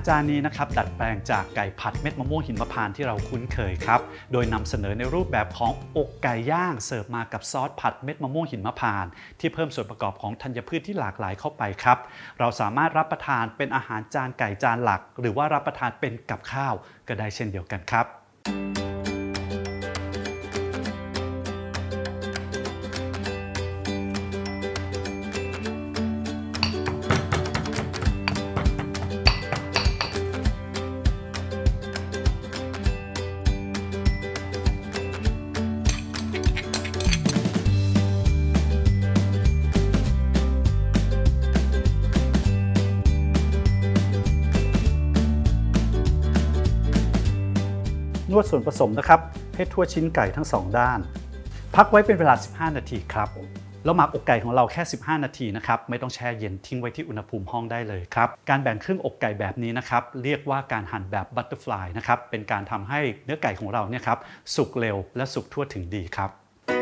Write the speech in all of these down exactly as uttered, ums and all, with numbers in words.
จานนี้นะครับดัดแปลงจากไก่ผัดเม็ดมะม่วงหิมพานต์ที่เราคุ้นเคยครับโดยนำเสนอในรูปแบบของอกไก่ย่างเสิร์ฟมากับซอสผัดเม็ดมะม่วงหิมพานต์ที่เพิ่มส่วนประกอบของธัญพืชที่หลากหลายเข้าไปครับเราสามารถรับประทานเป็นอาหารจานไก่จานหลักหรือว่ารับประทานเป็นกับข้าวก็ได้เช่นเดียวกันครับนวดส่วนผสมนะครับให้ทั่วชิ้นไก่ทั้งสองด้านพักไว้เป็นเวลาสิบห้านาทีครับแล้วหมักอกไก่ของเราแค่สิบห้านาทีนะครับไม่ต้องแช่เย็นทิ้งไว้ที่อุณหภูมิห้องได้เลยครับการแบ่งครึ่งอกไก่แบบนี้นะครับเรียกว่าการหั่นแบบบัตเตอร์ฟลายนะครับเป็นการทำให้เนื้อไก่ของเราเนี่ยครับสุกเร็วและสุกทั่วถึงดีครับ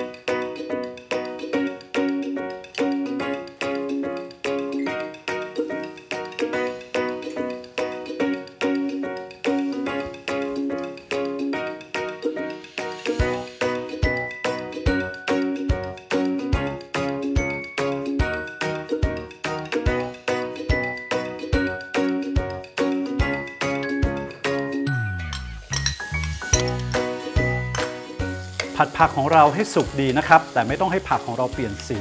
ผัดผักของเราให้สุกดีนะครับแต่ไม่ต้องให้ผักของเราเปลี่ยนสี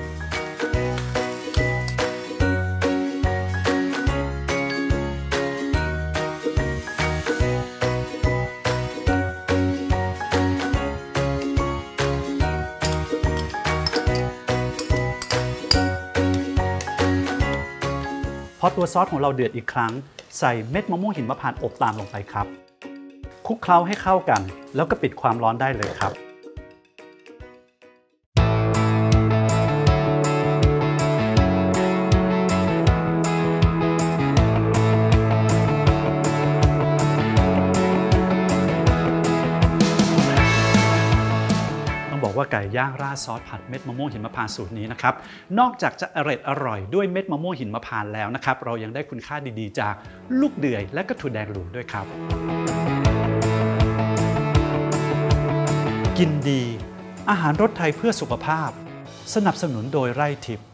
พอตัวซอสของเราเดือดอีกครั้งใส่เม็ดมะม่วงหิมพานต์อบตามลงไปครับคลุกเคล้าให้เข้ากันแล้วก็ปิดความร้อนได้เลยครับบอกว่าไก่ย่างราดซอสผัดเม็ดมะม่วงหิมพานต์สูตรนี้นะครับนอกจากจะอร่อยอร่อยด้วยเม็ดมะม่วงหิมพานต์แล้วนะครับเรายังได้คุณค่าดีๆจากลูกเดือยและก็ถั่วแดงหลวงด้วยครับกินดีอาหารรสไทยเพื่อสุขภาพสนับสนุนโดยไร่ทิพย์